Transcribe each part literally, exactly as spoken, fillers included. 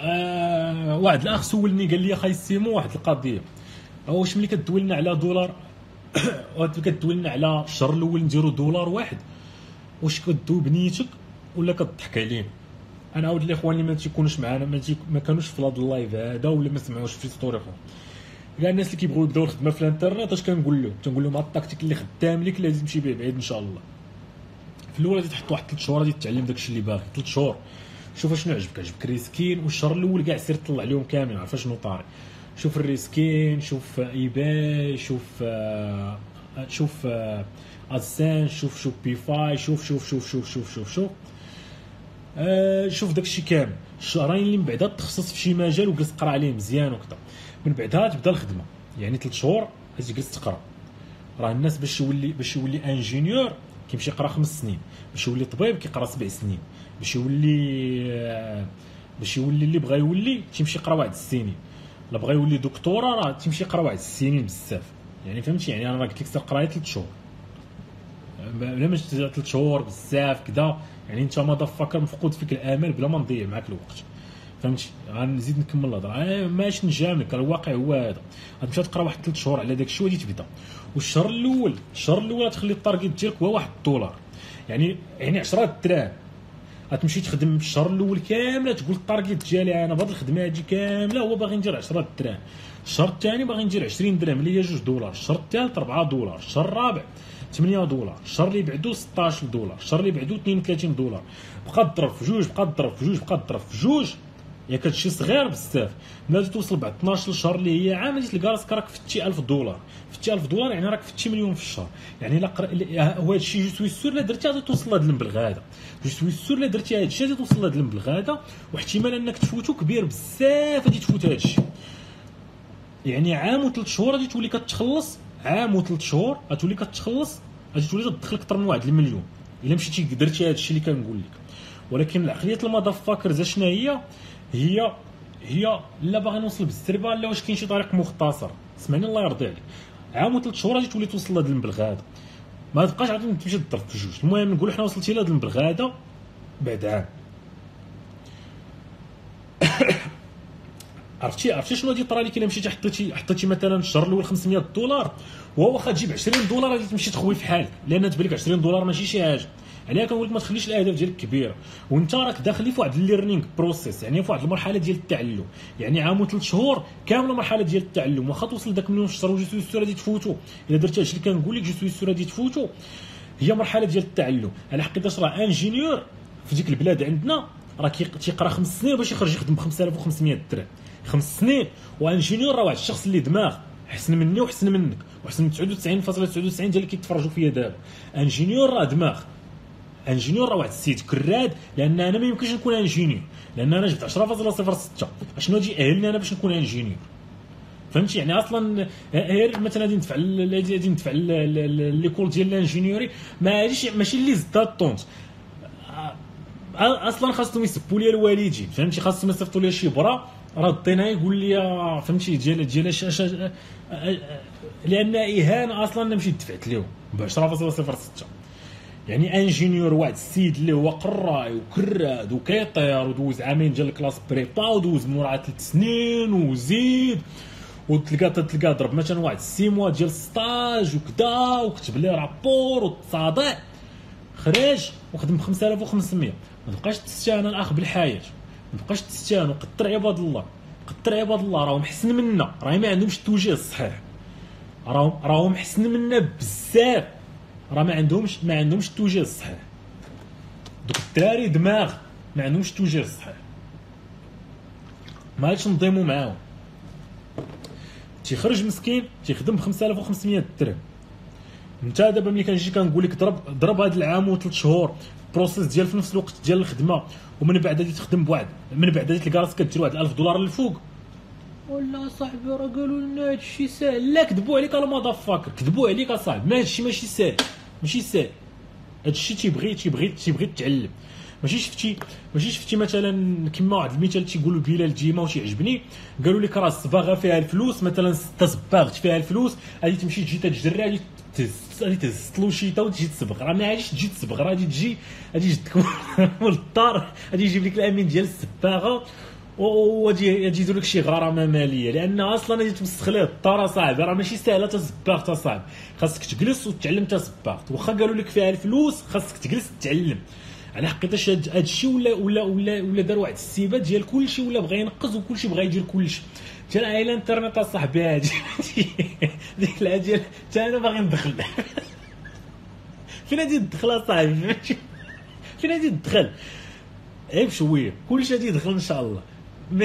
آه واحد الاخ سولني قال لي خاي سيمو واحد القضيه، واش ملي كدوي على دولار كدوي لنا على الشهر الاول نديرو دولار واحد، واش كدوي بنيتك ولا كضحك علينا؟ انا عاود لي اخواني ما تيكونوش معنا، ما, ما كانوش في هذا اللايف هذا ولا ما سمعوش في ستوري خويا. كاع الناس اللي كيبغيو يبداو الخدمه في الانترنت اش كنقول لهم؟ تنقول لهم الطاكتيك اللي خدام لك لازم تمشي به بعيد ان شاء الله. في الاول غادي تحط واحد ثلاث شهور غادي تتعلم داكشي اللي باغي، ثلاث شهور شوف اشنو عجبك، عجبك ريسكين، والشهر الاول كاع سير طلع عليهم كاملين عرف شنو طاري. شوف الريسكين، شوف ايباي، شوف آه شوف آه ادسان، شوف شوبيفاي، شوف شوف شوف شوف شوف شوف شوف آه شوف داكشي كامل. الشهرين اللي من بعدها تخصص في شي مجال وجلس تقرا عليه مزيان وكذا، من بعدها تبدا الخدمه. يعني ثلاث شهور غتجلس تقرا. راه الناس باش يولي باش يولي انجينيور كيمشي يقرا خمس سنين، باش يولي طبيب كيقرا سبع سنين، باش يولي آه باش يولي اللي بغى يولي تيمشي يقرا واحد السنين، لا بغى يولي دكتوراه راه تيمشي يقرا واحد السنين بزاف. يعني فهمتي؟ يعني انا راه قلت لك سير قرايه ثلاث شهور، بلا ما ثلاث شهور بزاف كذا. يعني انت ما فكر مفقود فيك الامل بلا ما نضيع معاك الوقت، فهمتي؟ غنزيد نكمل الهضره ماشي نجاملك، الواقع هو هذا. غتمشي تقرا واحد ثلاث شهور على داك الشيء وغادي تبدا. والشهر الاول الشهر الاول تخلي التارجت ديالك هو واحد الدولار، يعني يعني عشرة دراهم. غتمشي تخدم الشهر الاول كامله تقول التارجت ديالي انا بهاد الخدمه هادي كامله هو باغي ندير عشرة دراهم، الشهر الثاني باغي ندير عشرين درهم اللي هي جوج دولار، الشهر الثالث أربعة دولار، الشهر الرابع ثمانية دولار، الشهر اللي بعدو ستطاش دولار، الشهر اللي بعدو اثنين وثلاثين دولار. بقى تضرب في جوج، بقى تضرب في جوج، بقى تضرب في جوج. ياك هادشي صغير بزاف. ملي توصل بعد اثناش شهر اللي هي عام غادي تلقى راسك راك فتي ألف دولار، فتي ألف دولار يعني راك فتي مليون في الشهر. يعني لا قر... هو هادشي جو سوي سور لا درتي غادي توصل لهاد المبلغ هذا، جو سوي سور لا درتي هادشي غادي توصل لهاد المبلغ هذا، واحتمال انك تفوتو كبير بزاف غادي تفوت هادشي. يعني عام وثلاث شهور غادي تولي كتخلص، عام وثلاث شهور غتولي كتخلص، غادي تولي تدخل اكثر من واحد المليون الا مشيتي درتي هادشي اللي كنقول لك. ولكن العقليه المضفاكر شنو هي؟ هي هي لا باغي نوصل بالزربه لا واش كاين شي طريق مختصر. اسمعني الله يرضي عليك، عام وثلاث شهور غادي تولي توصل لهاد المبلغ هذا، ما تبقاش عاد تمشي تضرب في جوج. المهم نقولوا حنا وصلتي لهاد المبلغ هذا بعد عام. عرفتي عرفتي شنو غادي يطرى لك الا مشيتي حطيتي حطيتي مثلا الشهر الاول خمسمية دولار، وهو واخا تجيب عشرين دولار غادي تمشي تخوي في حالك، لان تبان لك عشرين دولار ماشي شي حاجه. عليها كنقول لك ما تخليش الاهداف ديالك كبيره، وانت راك داخل في واحد الليرنينغ بروسيس، يعني في واحد المرحله ديال التعلم. يعني عام وثلاث شهور كامله مرحله ديال التعلم، واخا توصل داك مليون في الشهر وجي سوي سور غادي تفوتو. الا درتي هادشي اللي كنقول لك جو سوي سور غادي تفوتو. هي مرحله ديال التعلم. على حقيقه راه انجينيور في ديك البلاد عندنا راه تيقرا خمس سنين باش يخرج يخدم ب خمسة آلاف وخمسمية درهم، خمس سنين. وانجينيور راه واحد الشخص اللي دماغ احسن مني وحسن منك وحسن من تسعة وتسعين فاصلة تسعة وتسعين ديال اللي كيتفرجوا فيا دابا. انجينيور راه دماغ، انجينيور راه واحد السيد كراد. لان انا ما يمكنش نكون انجينيور، لان انا جبت عشرة فاصلة صفر ستة. اشنو غادي يأهلني انا باش نكون انجينيور؟ فهمتي؟ يعني اصلا غير مثلا غادي ندفع غادي ندفع ليكول ديال الانجينيوري، ما غاديش ماشي اللي زدت طونت. اصلا خاصهم يسبوا لي الوالدين، فهمتي؟ خاصهم يصيفطوا لي شي برا ردينا يقول لي فهمتي ديال ديال لان اهانه. اصلا انا مشيت دفعت لهم ب عشرة فاصلة صفر ستة. يعني انجينيور واحد السيد اللي هو قراي وكراد وكيطير ودوز عامين ديال الكلاس بريبا ودوز مورا ثلاث سنين وزيد، وتلقى تلقى ضرب مثلا واحد سي موا ديال ستاج وكذا وكتب لي رابور وتصادع، خرج وخدم ب خمسة آلاف وخمسمية. ما تبقاش تستهان الاخ بالحياه، ما تبقاش تستهان. وقطر عباد الله، قطر عباد الله راهم احسن منا، راهي ما عندهمش التوجيه الصحيح، راهم راهم احسن منا بزاف، راه ما عندهمش ما عندهمش التوجيه الصحيح. دوك الدراري دماغ ما عندهمش التوجيه الصحيح، ما عادش نضيمو معاهم. تيخرج مسكين تيخدم ب خمسة آلاف وخمسمية درهم. انت دابا ملي كنجي كنقول لك ضرب ضرب هذا العام وثلاث شهور البروسيس ديال في نفس الوقت ديال الخدمه، ومن بعد غادي تخدم بواحد، من بعد غادي تلقى راسك كدير واحد ألف دولار للفوق. ولا صاحبي راه قالوا لنا هادشي ساهل. لا كذبوا عليك الماضا فاكر، كذبوا عليك اصاحبي. ما هادشي ماشي ساهل، ماشي ساهل. هادشي تيبغي تيبغي تيبغي تتعلم. ماشي شفتي ماشي شفتي مثلا كما واحد المثال تيقولوا بلال ديما وتيعجبني، قالوا لك راه الصباغه فيها الفلوس، مثلا ستة صباغت فيها الفلوس، غادي تمشي تجي تجري غادي غادي تهز طلوشيطه وتجي تصبغ. راه ما غاديش تجي تصبغ، راه غادي تجي غادي تجي للدار غادي يجيب لك الامين ديال الصباغه وغادي يديروا لك شي غرامه ماليه، لان اصلا غادي تمسخ ليه الدار اصاحبي، راه ماشي ساهله تسباغ اصاحبي، خاصك تجلس وتعلم تسباغ، واخا قالوا لك فيها الفلوس خاصك تجلس تتعلم. على حقيقه هذا الشيء ولا ولا ولا ولا دار واحد السيبه ديال كلشي، ولا بغى ينقز وكلشي بغى يدير كلشي. حتى العائله الانترنت اصاحبي هادي ديك العا ديال حتى انا باغي ندخل فين غادي تدخل اصاحبي؟ فين غادي تدخل؟ عيب شويه كلشي غادي يدخل ان شاء الله. ما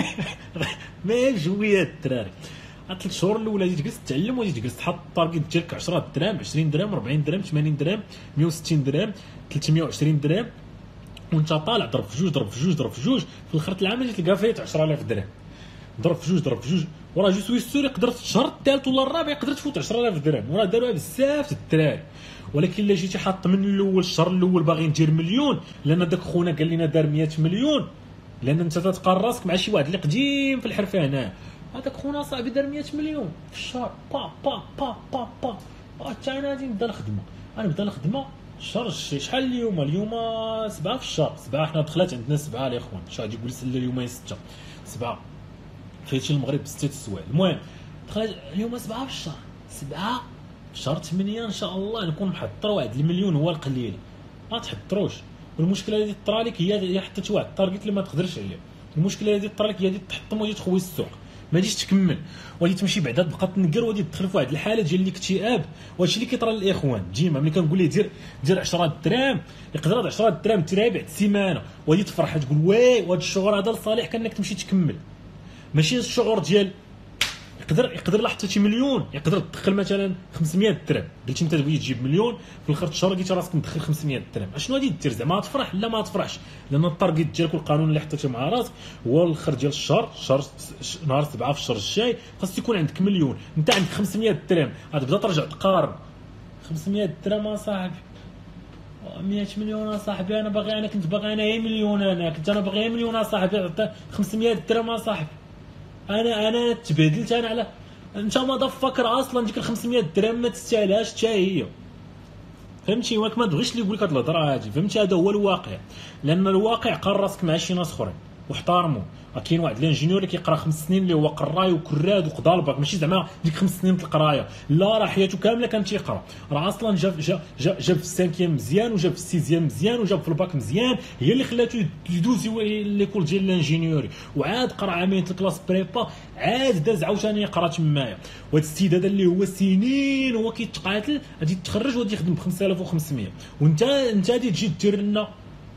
ما عيب شويه الدراري. ثلاث شهور الاول غادي تجلس تتعلم، وغادي تجلس تحط التارجت ديالك عشرة دراهم، عشرين درهم، أربعين درهم، ثمانين درهم، مية وستين درهم، ثلاثمية وعشرين درهم، وانت طالع ضرب في جوج ضرب في جوج ضرب في جوج، في الاخر العام غادي تلقى فايت عشرة آلاف درهم. ضرب في جوج ضرب في جوج، وراه جو سوي سور يقدر في الشهر الثالث ولا الرابع يقدر تفوت عشرة آلاف درهم، وراه داروها بزاف الدراري. ولكن الا جيتي حاط من الاول الشهر الاول باغي ندير مليون، لان داك خونا قال لنا دار مية مليون، لان انت تتقارن راسك مع شي واحد اللي قديم في الحرفه هنا. هذاك خونا صاحبي دار مية مليون في الشهر، با با با با با. حتى انا غادي نبدا الخدمه، انا نبدا الخدمه الشهر شحال اليوم؟ اليوم سبعة في الشهر، سبعة حنا دخلات عندنا سبعة الاخوان، شحال غادي يقول سلا اليوم ستة، سبعة فايتي المغرب بستة السوايع. المهم دخلت اليوم سبعة في الشهر، سبعة في شهر ثمانية ان شاء الله نكون محضر واحد المليون هو القليل، ما تحضروش. والمشكله اللي طرا لك هي هي حطيت واحد التارجت اللي ما تقدرش عليه، المشكله اللي طرا لك هي تحطم وغادي تخوي السوق، ما غاديش تكمل، وغادي تمشي بعدا تبقى تنقر، وغادي تدخل في واحد الحاله ديال الاكتئاب. وهادشي اللي كيطرا للاخوان ديما ملي كنقول ليه دير دير عشرة دراهم، يقدر هاد عشرة دراهم ترابع بعد سيمانه، وغادي تفرح تقول واي وهاد الشعور هذا لصالح كانك تمشي تكمل، ماشي الشعور ديال يقدر يقدر لا حطيتي مليون يقدر تدخل مثلا خمسمية درهم، قلتي انت تبغي تجيب مليون في الاخر الشهر لقيتي راسك مدخل خمسمية درهم، اشنو غادي دير؟ زعما تفرح؟ لا ما تفرحش، لان التارجت ديالك والقانون اللي حطيتيه مع راسك هو الاخر ديال الشهر، شهر نهار سبعة في الشهر الجاي خاص يكون عندك مليون، انت عندك خمسمية درهم غتبدا ترجع تقارن. خمسمية درهم اصاحبي، مية مليون اصاحبي، انا باغي انا كنت باغي انا غير مليون، انا كنت انا باغي مليون اصاحبي، خمسمية درهم اصاحبي، انا انا تبهدلت انا على انت ما ضفكر اصلا ديك ال خمسمية درهم ما تستاهلهاش حتى هي، فهمتي؟ ولكن ما تبغيش اللي يقول لك هاد الهضره هادي، فهمتي؟ هذا هو الواقع، لان الواقع قار راسك مع شي ناس اخرين واحترموا. كاين واحد الانجينيور اللي كيقرا خمس سنين اللي هو قراي وكراد وقضى الباك، ماشي زعما ديك خمس سنين القرايه، لا راه حياته كامله كان تيقرا، راه اصلا جاب جاب جاب في السانكيام مزيان، وجاب في السيزيام مزيان، وجاب في الباك مزيان، هي اللي خلاته يدوز ليكول ديال الانجينيوري، وعاد قرا عامين الكلاس بريبا، عاد داز عاوتاني يقرا تمايا. وهذا السيد هذا اللي هو سنين هو كيتقاتل غادي يتخرج وغادي يخدم ب خمسة آلاف وخمسمية، وانت انت غادي تجي دير لنا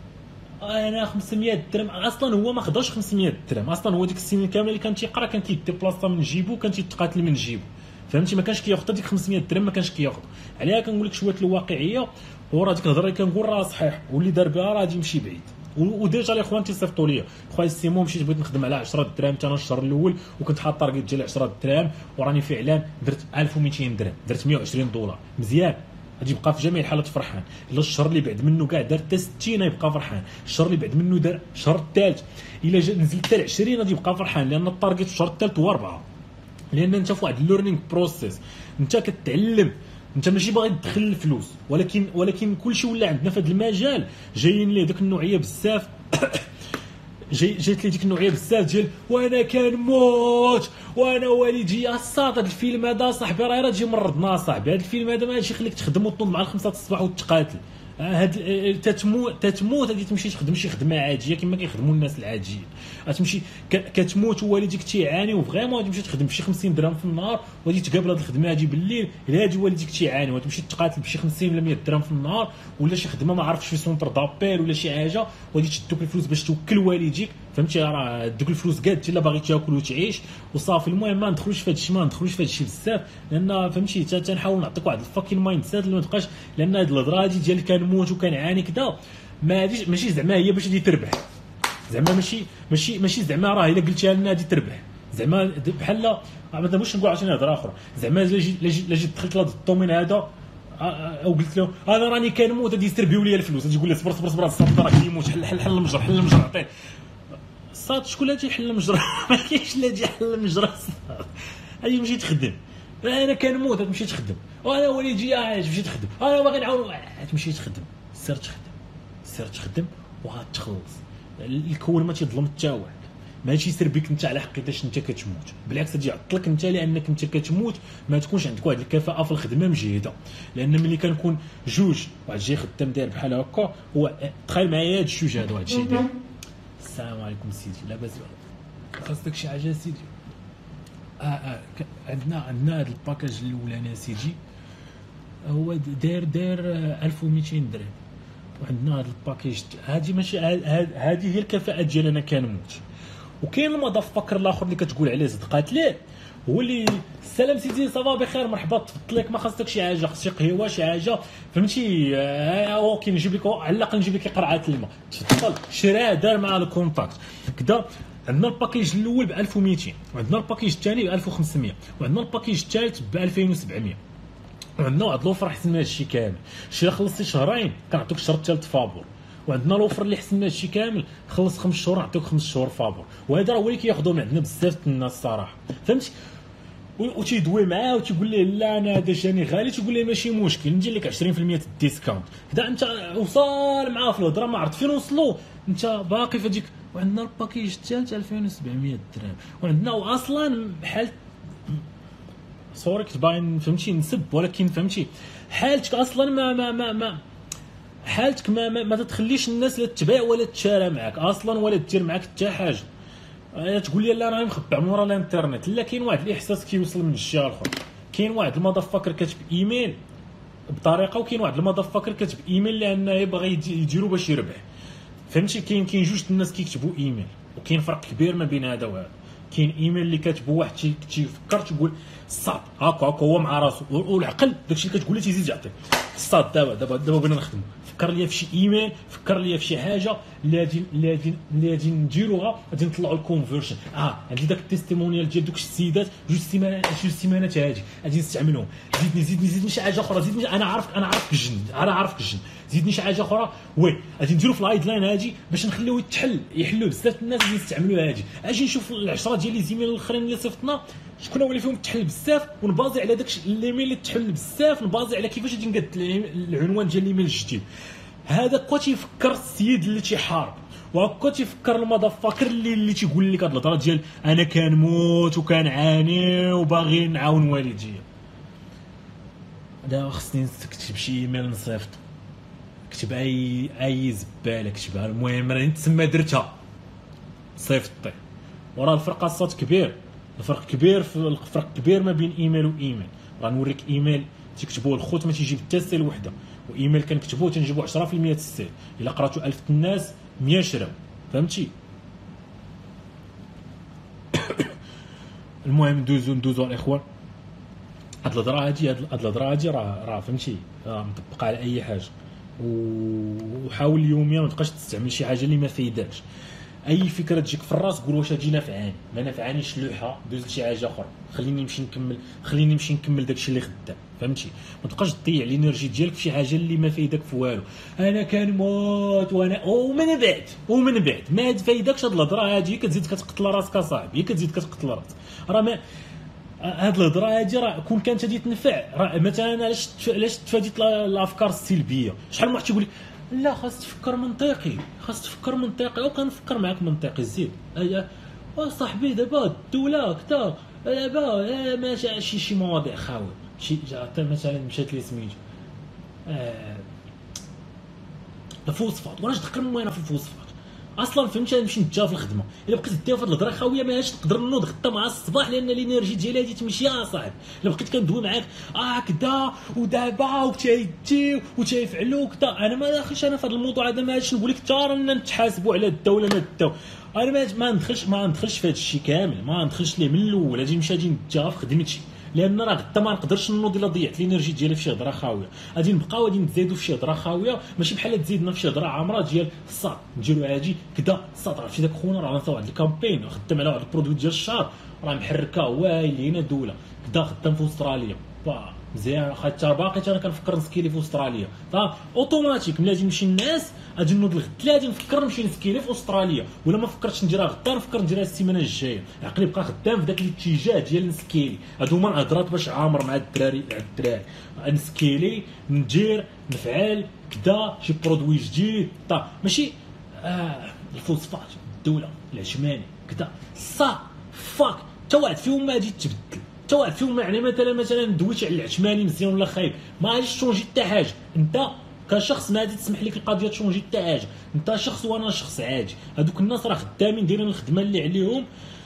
انا خمسمية درهم، اصلا هو ما خداش خمسمية درهم، اصلا هو ديك السنين كامله اللي كان تيقرا كان كيديبلاصا من جيبو، كان تيتقاتل من جيبو، فهمتي؟ ما كانش كياخذ ديك خمسمية درهم، ما كانش كياخذ عليها. كنقول لك شويه الواقعيه، وراه ديك الهضره اللي كنقول راه صحيح، واللي دار بها راه غادي يمشي بعيد. وديجا الاخوان تيصيفطوا لي خويا سيمون مشيت بغيت نخدم على عشرة دراهم حتى انا الشهر الاول، وكنت حاط طارجيت ديال عشرة دراهم، وراني فعلا درت ألف ومئتين درهم، درت مية وعشرين دولار، مزيان، غادي يبقى في جميع الحالات فرحان. الا الشهر اللي بعد منه كاع دار حتى ستين يبقى فرحان، الشهر اللي بعد منه دار الشهر الثالث الا نزل حتى ل عشرين غادي يبقى فرحان، لان التارجت في الشهر الثالث هو أربعة، لان انت في واحد الليرنينغ بروسيس، انت كتعلم، انت ماشي باغي تدخل الفلوس، ولكن ولكن كلشي ولا عندنا في هذا المجال جايين ليه ديك النوعيه بزاف جاي جات لي ديك النوعيه بزاف ديال وانا كنموت وانا والدي الصاد. هذا الفيلم هذا صاحبي راه راه تجي مرضنا صاحبي، هذا الفيلم هذا ما غاديش يخليك تخدم وتنوض مع الخمسة الصباح وتقاتل، هاد تتموت تتموت غادي تمشي تخدم شي خدمه عاديه كما كيخدموا الناس العاديين، غتمشي كتموت ووالديك تيعاني وفريمون غادي تمشي تخدم بشي خمسين درهم في النهار، وغادي تقابل هاد الخدمه هادي بالليل، الا هادي والديك تيعاني وغتمشي تقاتل بشي خمسين ولا مية درهم في النهار، ولا شي خدمه ما عرفتش في سونتر دابيل ولا شي حاجه، وغادي تشدوك الفلوس باش توكل والديك، فهمتي؟ راه دوك الفلوس كاع انت الا باغي تاكل وتعيش وصافي. المهم ما ندخلوش في هذا الشيء، ما ندخلوش في هذا الشيء بزاف، لان فهمتي تنحاول نعطيك واحد الفاكين مايند سيت اللي ما تبقاش، لان هاد الهضره هادي ديال كنموت وكنعاني كذا ما غاديش، ماشي زعما هي باش غادي تربح، زعما ماشي ماشي ماشي زعما راه الا قلتيها لنا غادي تربح، زعما بحال ما باش نقول عاوتاني هضره اخرى، زعما الا جيت جيت دخلت لهذا الدومين هذا او قلت له انا راني كنموت غادي يسربيو لي الفلوس، غادي يقول لي صبر صبر صبر الصاد راه كيموت، حل حل حل المجر حل المجر عطيه الصاد، شكون اللي تيحل المجر؟ ما كاينش اللي يجي يحل المجر الصاد، غادي تمشي تخدم، انا كنموت غتمشي تخدم، وانا والدي عايش تمشي تخدم، انا باغي نعاون تمشي تخدم، سير تخدم سير تخدم وغتخلص. الكون ما تيظلم حتى واحد، ماشي يسير بك انت على حقيقه انت كتموت، بالعكس غادي يعطلك انت لانك انت كتموت، ما تكونش عندك واحد الكفاءه في الخدمه مجهده. لان ملي كنكون جوج واحد جاي خدام داير بحال هكا، هو تخيل معايا هاد الجوج هذا، هاد الشيء داير. السلام عليكم سيدي، لاباس خاصك شي حاجه سيدي؟ اه اه عندنا عندنا هاد الباكاج الاولاني سيدي هو داير داير ألف ومئتين درهم، وعندنا هاد الباكيج هادي ماشي هادي هي الكفاءه ديال انا كنموت. وكاين المضفكر الاخر اللي كتقول عليه صدقات ليه، هو اللي السلام سيدي صافا بخير مرحبا تفضل لك، ما خاصك شي حاجه، خاصك شي قهوه شي حاجه فهمتي، هو كاين نجيب لك على الاقل نجيب لك قرعه الماء تفضل شراه دار مع الكونتاكت كذا. عندنا الباكيج الاول ب ألف ومئتين، وعندنا الباكيج الثاني ب ألف وخمسمية، وعندنا الباكيج الثالث ب ألفين وسبعمية. وعندنا واحد لوفر احسن من هادشي كامل، شي خلصتي شهرين كنعطيك الشهر الثالث فابور. وعندنا لوفر اللي احسن من هادشي كامل، خلص خمس شهور نعطيك خمس شهور فابور. وهذا راه هو اللي كياخذوا من عندنا بزاف الناس الصراحه فهمتي. وتيدوي معاه وتيقول ليه لا انا هذا جاني غالي، تيقول ليه ماشي مشكل ندير لك عشرين في المية الديسكاونت كذا. انت وصال معاه في الهضره ما عرفت فين وصلوا، انت باقي في هذيك. وعندنا الباكيج الثالث ألفين وسبعمية درهم، وعندنا اصلا بحال صوري كتباين فهمتي نسب، ولكن فهمتي حالتك اصلا ما ما ما, ما حالتك ما ما, ما تتخليش الناس لا تتباع ولا تشارى معاك اصلا ولا دير معاك حتى حاجه. تقول لي لا راني مخبع من ورا الانترنت، لا كاين واحد الاحساس كيوصل من الجهه الاخرى. كاين واحد المضفكر كاتب ايميل بطريقه، وكاين واحد المضفكر كاتب ايميل لانه يبغي يديرو باش يربح فهمتي. كاين كاين جوج الناس كيكتبوا ايميل، وكاين فرق كبير ما بين هذا وهذا. كاين ايميل اللي كاتبو واحد تيفكر تيقول صاد هاكا هاكا هو مع راسو، والعقل داكشي اللي كتقول له تيزيد يعطيك صاد. دابا دابا دابا بغينا نخدمو، فكر ليا في شي ايميل، فكر ليا في شي حاجه اللي غادي اللي غادي اللي غادي نديروها غادي نطلعوا الكونفرشن. اه عندي داك التيستيمونيال ديال دوك السيدات جوج سيمانات جوج سيمانات هادي غادي نستعملهم. زيدني زيدني زيدني شي حاجه اخرى، زيدني انا عارف انا عارفك الجن انا عارفك الجن زيدني شي حاجه اخرى. وي غادي نديرو في الهايد لاين هادي باش نخليوه يتحل يحلوا بزاف الناس اللي يستعملوا هادي. اجي نشوف العشره ديال لي زيميل الاخرين اللي صيفطنا شكون هو اللي فيهم تحل بزاف، ونبازي على داك الايميل اللي تحل بزاف، نبازي على كيفاش غادي نقاد العنوان ديال الايميل الجديد. هذا كوا تيفكر السيد اللي تيحارب، وهكا تيفكر المضفكر اللي اللي تيقول لك هاد الهضره ديال انا كنموت وكنعاني وباغي نعاون والديا. دابا خصني نكتب شي ايميل نصيفط، كتب اي اي زباله كتبها، المهم راني تسمى درتها صيفطتي. وراه الفرق الصوت كبير، الفرق كبير في الفرق كبير ما بين ايميل وايميل. غنوريك ايميل تيكتبوه الخوت ما تيجيب حتى سيل وحده، وايميل كنكتبوه تنجيبو عشرة في المية السيل. الا قراتو ألف الناس مية شراو فهمتي. المهم ندوزو ندوزو الاخوان. هاد الهضره هادي هاد الهضره هادي راه راه فهمتي راه مطبقه على اي حاجه، وحاول يوميا ما تبقاش تستعمل شي حاجه اللي ما فايداكش. اي فكره تجيك في الراس قول واش هادي نافعاني، ما نافعانيش لوحه دوز لشي حاجه اخرى، خليني نمشي نكمل خليني نمشي نكمل داكشي اللي خدام فهمتي. ما تبقاش تضيع الانرجي ديالك في شي حاجه اللي ما فايداك في والو. انا كنموت وانا ومن بعد ومن بعد ما تفايدكش هاد الهضره هادي، كتزيد كتقتل راسك اصاحبي، كتزيد كتقتل راسك. راه ما هاد الهضره هادي راه كون كانت غادي تنفع، راه مثلا علاش علاش تفاديت الافكار السلبيه. شحال من واحد تيقول لك لا خاص تفكر منطقي خاص تفكر منطقي، او كنفكر معاك منطقي زيد صاحبي. دابا الدوله كذا دابا ماشي شي شي مواضيع خاوي شي حتى مثلا مشات لي سميتو آه الفوسفات، وانا تذكر من وين في الفوسفات اصلا فهمتي. نمشي نتجا في الخدمه الا بقيت دير في هاد الهضره خاويه ما عادش نقدر نوض غدا مع الصباح، لان الانرجي ديالي غادي تمشي يا صاحبي. الا بقيت كندوي معاك اه كدا ودابا وتايتي وتيفعلوا وكدا، انا ما داخلش انا في هذا الموضوع هذا. ما عادش نقول لك حتى رانا نتحاسبوا على الدوله ما الدوله، انا ما ما ندخلش ما ندخلش في هذا الشيء كامل، ما ندخلش ليه من الاول. غادي نمشي غادي نتجا في خدمتي، لان راه غدا ما نقدرش نوض الا ضيعت الانرجي ديالي في شي هضره خاويه. غادي نبقاو غادي نزيدوا في شي هضره خاويه، ماشي بحال تزيدنا في شي هضره عامره ديال الصاد نديرو هادي كدا الصاد. عرفتي داك خونا راه غنصاوب واحد الكامبين خدام على واحد البرودوي ديال الشهر راه محركه وايلين الدوله كدا خدام في استراليا مزيان. حتى باقي انا كنفكر نسكيلي في استراليا صافي اوتوماتيك. ملي غادي نمشي الناس غادي نوض الغد غادي نفكر نمشي نسكيلي في استراليا، ولا ما فكرتش نديرها غدا نفكر نديرها السيمانه الجايه. عقلي بقى خدام في ذاك الاتجاه ديال نسكيلي. هادو هما الهضرات باش عامر مع الدراري مع الدراري نسكيلي ندير نفعل كدا شي برودوي جديد طا ماشي آه الفوسفات الدوله العشماني كدا صا فاك حتى واحد فيهم ما غادي يتبدل، حتى واحد فيهم يعني مثلا مثلا دويتي على العثماني مزيان ولا خايب ما غاديش تشونجي حتى حاجه. انت كشخص ما غادي تسمح لك القضيه تشونجي حتى حاجه، انت شخص وانا شخص عادي. هذوك الناس راه خدامين دايرين الخدمه اللي عليهم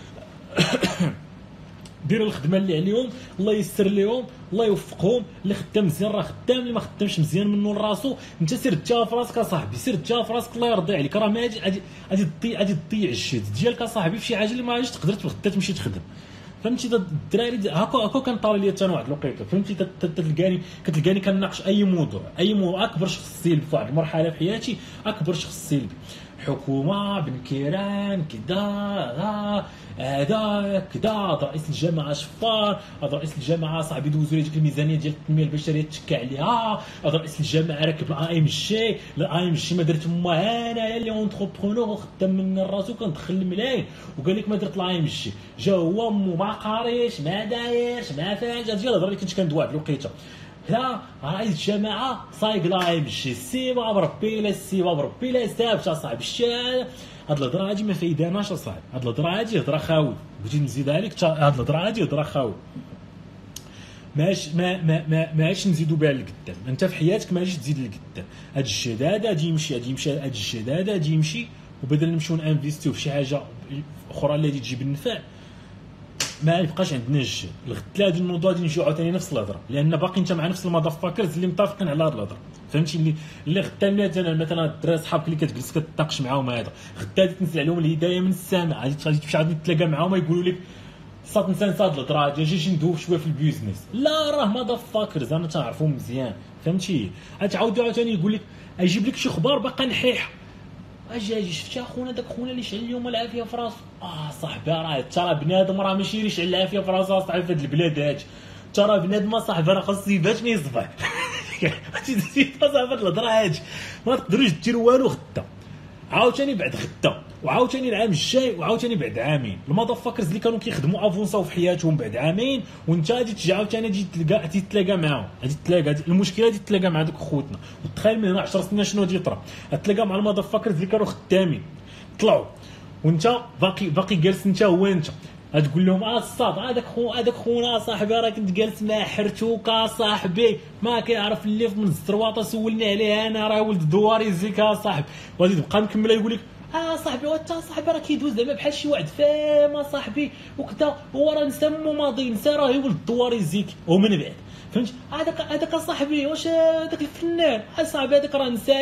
ديروا الخدمه اللي عليهم، الله يسر لهم الله يوفقهم. اللي خدام مزيان راه خدام، اللي ما خدامش مزيان منه لراسو انت سير تجاها في راسك اصاحبي، سير تجاها في راسك الله يرضي عليك. راه ما غادي غادي تضيع غادي تضيع الجهد ديالك اصاحبي في شي حاجه اللي ما غاديش تقدر غدا تمشي تخدم. فهمتي الدراري هكا هكا كان طاري لي حتى انا واحد الوقيته، فهمتي تلقاني كتلقاني كناقش اي موضوع اي موضوع اكبر شخص سلبي في واحد المرحله في حياتي، اكبر شخص سلبي حكومه بن كيران كدا هذا كدا هذا رئيس الجامعه شفار، هذا رئيس الجامعه صاحبي دوزو لي ديك الميزانيه ديال التنميه البشريه تشكى عليها، هذا رئيس الجامعه راكب الاي ام جي، الاي ام جي ما درت ما انايا اللي اونتربرونور خدام من راسو كندخل الملايين وقال لك ما درت الاي ام جي، جا هو مو ما قاريش ما دايرش ما فاهمش. هادشي الهضره اللي كنت كندوي واحد الوقيته. لا رئيس الجامعه صايق لاي ام جي السيبا بربي لا السيبا بربي لا ثابت اصاحبي الشارع. هاد الهضره هادي ما فايداناش اصاحبي، هاد الهضره هادي هضره خاوي، بغيتي نزيدها لك هاد الهضره هادي هضره خاوي. ماش ما ما ما ماش نزيدو بها لقدام، انت في حياتك ماش تزيد لقدام. هاد الجداد غادي يمشي غادي يمشي هاد الجداد غادي يمشي، وبدل نمشيو نانفيستيو في شي حاجه اخرى اللي غادي تجيب النفع ما يبقاش عندنا الجهد. الغد هذه الموضوع غادي نجيو عاوتاني نفس الهضره، لان باقي انت مع نفس المضافاكرز اللي متفقين على هذه الهضره. فهمتي اللي اللي غدا مثلا مثلا الدراري صحابك اللي كتجلس كتناقش معاهم هذا غدا غادي تنزل عليهم الهدايه من السماء، غادي تمشي غادي تتلاقى معاهم يقولوا لك صات نسى نسى هاد الهضره هادي اجي ندوب شويه في البيزنس. لا راه مضافاكرز انا تنعرفهم مزيان. فهمتي غتعاودوا عاوتاني يقول لك يجيب لك شي خبار باقا نحيح. اجي اجي شفتي اخونا داك خونا اللي شعل اليوم العافيه في راسو. اه صاحبي راه حتى راه بنادم راه ماشي يشعل العافيه في راسو صاحبي في هاد البلاد هادي، حتى راه بنادم صاحبي راه خاصو يبات ما يصبح. صاحبي هاد الهضره هادي ما تقدروش ديروا والو غدا عاوتاني بعد غدا وعاوتاني العام الجاي وعاوتاني بعد عامين. المضافاكرز اللي كانوا كيخدموا افونساو في حياتهم بعد عامين وانت غادي تجي عاوتاني تجي تلقى غادي تتلاقى معاهم، غادي تتلاقى المشكله غادي تتلاقى مع دوك خوتنا. وتخيل من هنا عشر سنين شنو غادي يطرا، غتلاقى مع المضافاكرز اللي كانوا خدامين طلعوا وانت باقي باقي جالس انت هو انت غتقول لهم اه الصاد هذاك خو هذاك خونا صاحبي راه كنت جالس مع حرتوكا صاحبي ما كيعرف اللي من الزرواطه سولني عليه انا راه ولد دواري زيكا صاحبي. وغادي تبقى مكمله يقول لك اه صاحبي وانت صاحبي راه كيدوز زعما بحال شي واحد فاهم صاحبي وكذا هو راه نسمو ماضي نسى راه هو ولد دواري زيكي. ومن بعد فهمت هذاك هذاك صاحبي واش هذاك الفنان صاحبي هذاك راه نسى